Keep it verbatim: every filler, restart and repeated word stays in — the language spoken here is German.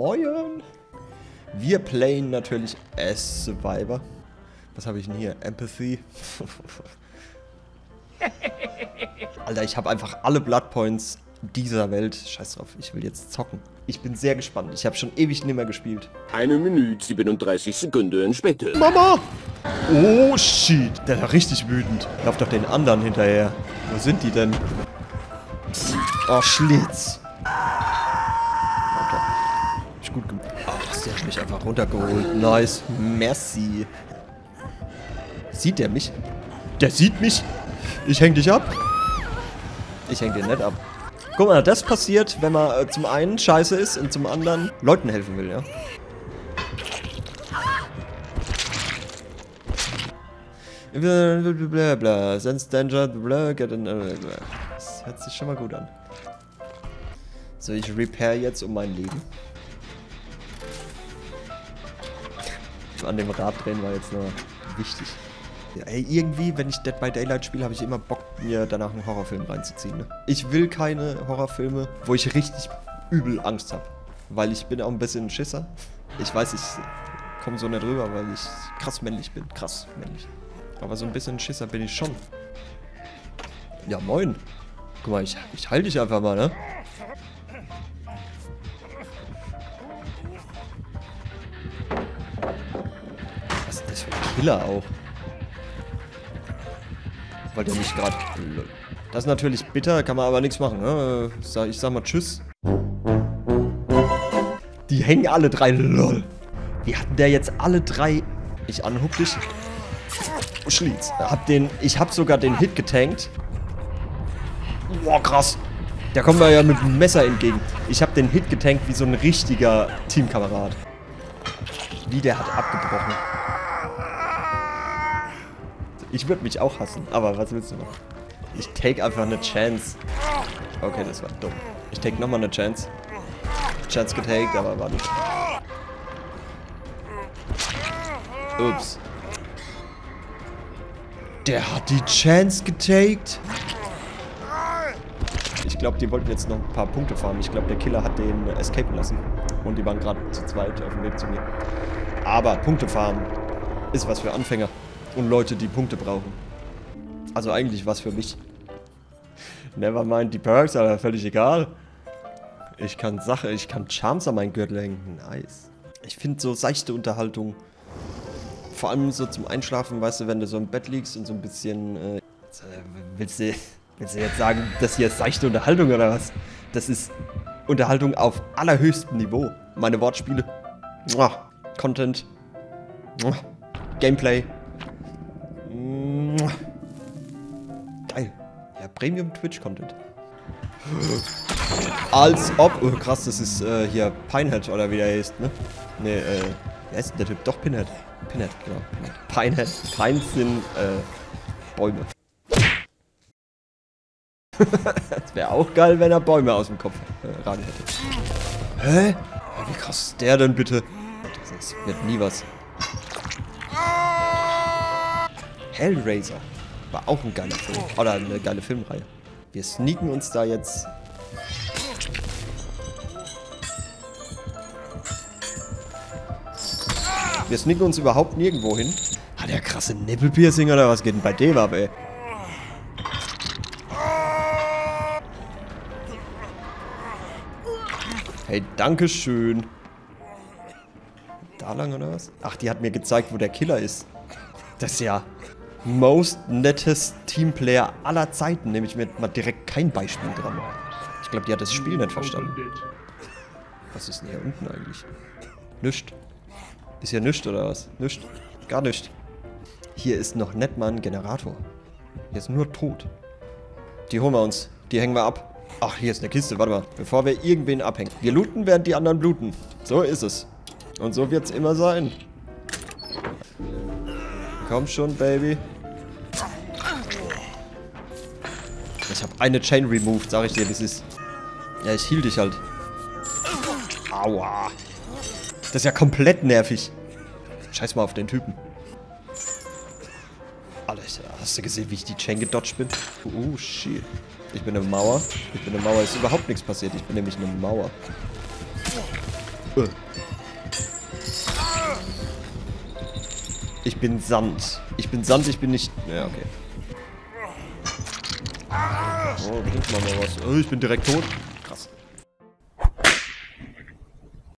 Moin. Wir playen natürlich as Survivor. Was habe ich denn hier? Empathy. Alter, ich habe einfach alle Blood Points dieser Welt. Scheiß drauf, ich will jetzt zocken. Ich bin sehr gespannt. Ich habe schon ewig nicht mehr gespielt. Eine Minute, siebenunddreißig Sekunden später. Mama! Oh, shit. Der ist ja richtig wütend. Lauf doch den anderen hinterher. Wo sind die denn? Oh, Schlitz. Okay. Ist gut gemacht. Oh, der hat mich einfach runtergeholt. Nice. Merci. Sieht der mich? Der sieht mich. Ich häng dich ab. Ich häng den nicht ab. Guck mal, das passiert, wenn man äh, zum einen scheiße ist und zum anderen Leuten helfen will, ja. Blablabla. Sense danger, bla, get in, blablabla. Das hört sich schon mal gut an. So, ich repair jetzt um mein Leben. An dem Rad drehen war jetzt nur wichtig. Ja, ey, irgendwie, wenn ich Dead by Daylight spiele, habe ich immer Bock, mir danach einen Horrorfilm reinzuziehen. Ne? Ich will keine Horrorfilme, wo ich richtig übel Angst habe. Weil ich bin auch ein bisschen ein Schisser. Ich weiß, ich komme so nicht rüber, weil ich krass männlich bin. Krass männlich. Aber so ein bisschen ein Schisser bin ich schon. Ja, moin. Guck mal, ich, ich halte dich einfach mal, ne? Was ist das für ein Killer auch? Weil der mich gerade... Das ist natürlich bitter, kann man aber nichts machen, ne? Ich sag mal tschüss. Die hängen alle drei, lol. Wie hatten der jetzt alle drei... Ich anhuck dich. Schlitz. Hab den... Ich hab sogar den Hit getankt. Boah, krass. Der kommt mir ja mit dem Messer entgegen. Ich hab den Hit getankt wie so ein richtiger Teamkamerad. Wie der hat abgebrochen. Ich würde mich auch hassen, aber was willst du noch? Ich take einfach eine Chance. Okay, das war dumm. Ich take nochmal eine Chance. Chance getaked, aber war nicht. Ups. Der hat die Chance getaked. Ich glaube, die wollten jetzt noch ein paar Punkte farmen. Ich glaube, der Killer hat den escapen lassen. Und die waren gerade zu zweit auf dem Weg zu mir. Aber Punkte farmen ist was für Anfänger. Und Leute, die Punkte brauchen. Also eigentlich was für mich. Nevermind die Perks, aber völlig egal. Ich kann Sache, ich kann Charms an meinen Gürtel hängen. Nice. Ich finde so seichte Unterhaltung. Vor allem so zum Einschlafen, weißt du, wenn du so im Bett liegst und so ein bisschen... Äh, willst, du, willst du jetzt sagen, das hier ist seichte Unterhaltung oder was? Das ist Unterhaltung auf allerhöchstem Niveau. Meine Wortspiele. Muah. Content. Muah. Gameplay. Geil. Ja, Premium Twitch-Content. Als ob... Oh, krass, das ist äh, hier Pinehead oder wie der heißt, ne? Ne, äh... Wer ist denn der Typ? Doch, Pinhead. Pinhead, genau. Pinehead. Pines sind, äh... Bäume. Das wäre auch geil, wenn er Bäume aus dem Kopf äh, ragen hätte. Hä? Ja, wie krass ist der denn bitte? Das wird nie was. Hellraiser. War auch ein geiler Film. Oder eine geile Filmreihe. Wir sneaken uns da jetzt... Wir sneaken uns überhaupt nirgendwo hin. Hat der krasse Nippelpiercing oder was geht denn bei dem ab, ey? Hey, dankeschön. Da lang oder was? Ach, die hat mir gezeigt, wo der Killer ist. Das ist ja... most nettes Teamplayer aller Zeiten, nehme ich mir mal direkt kein Beispiel dran. Ich glaube, die hat das Spiel nicht verstanden. Was ist denn hier unten eigentlich? Nischt. Ist hier nischt oder was? Nischt. Gar nischt. Hier ist noch nicht mal ein Generator. Hier ist nur tot. Die holen wir uns. Die hängen wir ab. Ach, hier ist eine Kiste. Warte mal. Bevor wir irgendwen abhängen. Wir looten, während die anderen bluten. So ist es. Und so wird es immer sein. Komm schon, Baby. Ich habe eine Chain removed, sag ich dir, das ist... Ja, ich heal dich halt. Aua. Das ist ja komplett nervig. Scheiß mal auf den Typen. Alter, hast du gesehen, wie ich die Chain gedodged bin? Oh, shit. Ich bin eine Mauer. Ich bin eine Mauer. Ist überhaupt nichts passiert. Ich bin nämlich eine Mauer. Äh. Ich bin Sand. Ich bin Sand, ich bin nicht... Ja, okay. Oh, bringt mal mal was. Oh, ich bin direkt tot.